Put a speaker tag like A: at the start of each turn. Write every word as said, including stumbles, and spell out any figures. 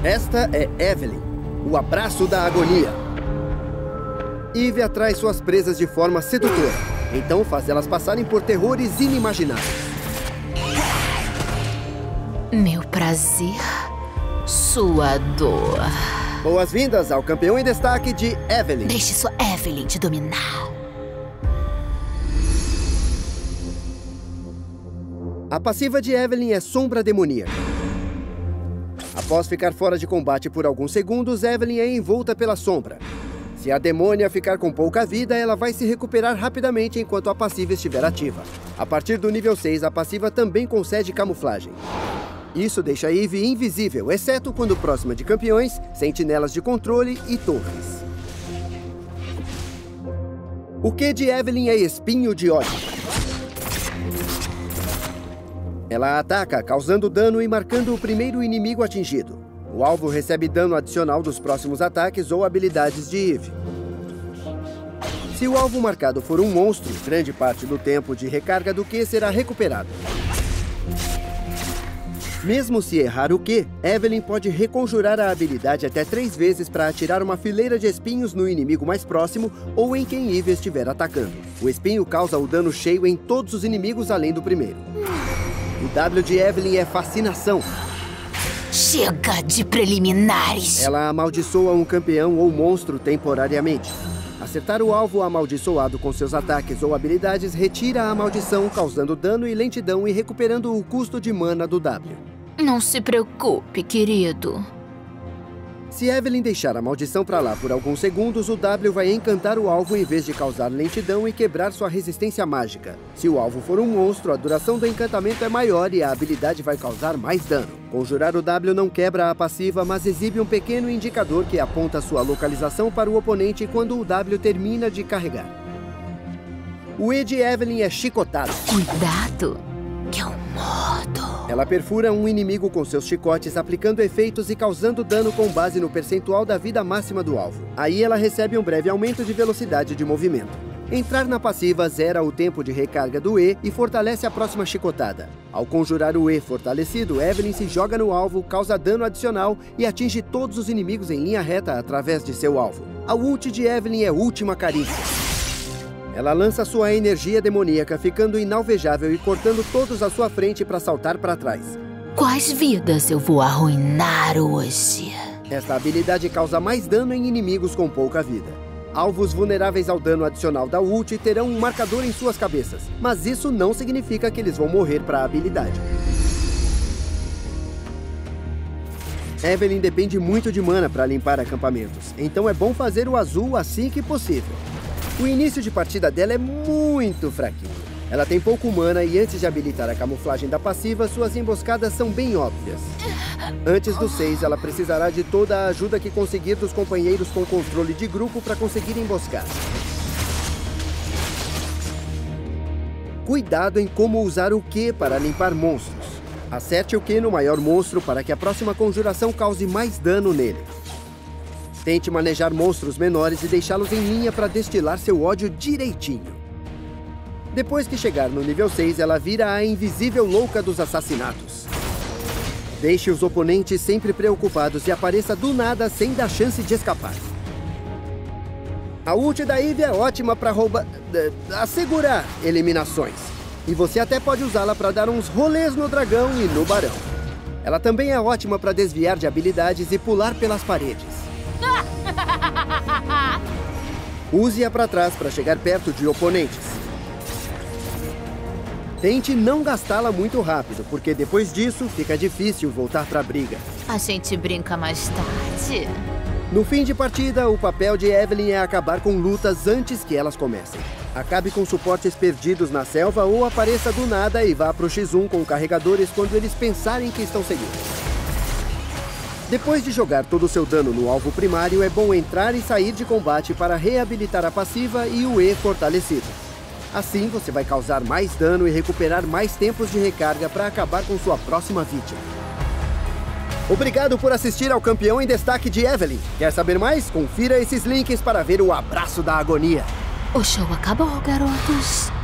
A: Esta é Evelyn, o abraço da agonia. Eve atrai suas presas de forma sedutora, então faz elas passarem por terrores inimagináveis.
B: Meu prazer, sua dor.
A: Boas-vindas ao campeão em destaque de Evelyn.
B: Deixe sua Evelyn te dominar.
A: A passiva de Evelyn é Sombra Demoníaca. Após ficar fora de combate por alguns segundos, Evelyn é envolta pela sombra. Se a demônia ficar com pouca vida, ela vai se recuperar rapidamente enquanto a passiva estiver ativa. A partir do nível seis, a passiva também concede camuflagem. Isso deixa a Eve invisível, exceto quando próxima de campeões, sentinelas de controle e torres. O Q de Evelyn é Espinho de Ódio. Ela ataca, causando dano e marcando o primeiro inimigo atingido. O alvo recebe dano adicional dos próximos ataques ou habilidades de Eve. Se o alvo marcado for um monstro, grande parte do tempo de recarga do Q será recuperado. Mesmo se errar o Q, Evelyn pode reconjurar a habilidade até três vezes para atirar uma fileira de espinhos no inimigo mais próximo ou em quem Eve estiver atacando. O espinho causa o dano cheio em todos os inimigos além do primeiro. O W de Evelyn é Fascinação.
B: Chega de preliminares.
A: Ela amaldiçoa um campeão ou monstro temporariamente. Acertar o alvo amaldiçoado com seus ataques ou habilidades retira a maldição, causando dano e lentidão e recuperando o custo de mana do W.
B: Não se preocupe, querido.
A: Se Evelyn deixar a maldição pra lá por alguns segundos, o W vai encantar o alvo em vez de causar lentidão e quebrar sua resistência mágica. Se o alvo for um monstro, a duração do encantamento é maior e a habilidade vai causar mais dano. Conjurar o W não quebra a passiva, mas exibe um pequeno indicador que aponta sua localização para o oponente quando o W termina de carregar. O E de Evelyn é Chicotada.
B: Cuidado, que eu mordo.
A: Ela perfura um inimigo com seus chicotes, aplicando efeitos e causando dano com base no percentual da vida máxima do alvo. Aí ela recebe um breve aumento de velocidade de movimento. Entrar na passiva zera o tempo de recarga do E e fortalece a próxima chicotada. Ao conjurar o E fortalecido, Evelyn se joga no alvo, causa dano adicional e atinge todos os inimigos em linha reta através de seu alvo. A ult de Evelyn é Última Carícia. Ela lança sua energia demoníaca, ficando inalvejável e cortando todos à sua frente para saltar para trás.
B: Quais vidas eu vou arruinar hoje?
A: Esta habilidade causa mais dano em inimigos com pouca vida. Alvos vulneráveis ao dano adicional da ult terão um marcador em suas cabeças, mas isso não significa que eles vão morrer para a habilidade. Evelyn depende muito de mana para limpar acampamentos, então é bom fazer o azul assim que possível. O início de partida dela é muito fraquinho. Ela tem pouco mana e antes de habilitar a camuflagem da passiva, suas emboscadas são bem óbvias. Antes do seis, ela precisará de toda a ajuda que conseguir dos companheiros com controle de grupo para conseguir emboscar. Cuidado em como usar o Q para limpar monstros. Acerte o Q no maior monstro para que a próxima conjuração cause mais dano nele. Tente manejar monstros menores e deixá-los em linha para destilar seu ódio direitinho. Depois que chegar no nível seis, ela vira a invisível louca dos assassinatos. Deixe os oponentes sempre preocupados e apareça do nada sem dar chance de escapar. A ult da Eve é ótima para roubar... assegurar eliminações. E você até pode usá-la para dar uns rolês no dragão e no barão. Ela também é ótima para desviar de habilidades e pular pelas paredes. Use-a para trás para chegar perto de oponentes. Tente não gastá-la muito rápido, porque depois disso fica difícil voltar para a briga.
B: A gente brinca mais tarde.
A: No fim de partida, o papel de Evelyn é acabar com lutas antes que elas comecem. Acabe com suportes perdidos na selva ou apareça do nada e vá pro X um com carregadores quando eles pensarem que estão seguros. Depois de jogar todo o seu dano no alvo primário, é bom entrar e sair de combate para reabilitar a passiva e o E fortalecido. Assim, você vai causar mais dano e recuperar mais tempos de recarga para acabar com sua próxima vítima. Obrigado por assistir ao campeão em destaque de Evelyn. Quer saber mais? Confira esses links para ver o abraço da agonia.
B: O show acabou, garotos.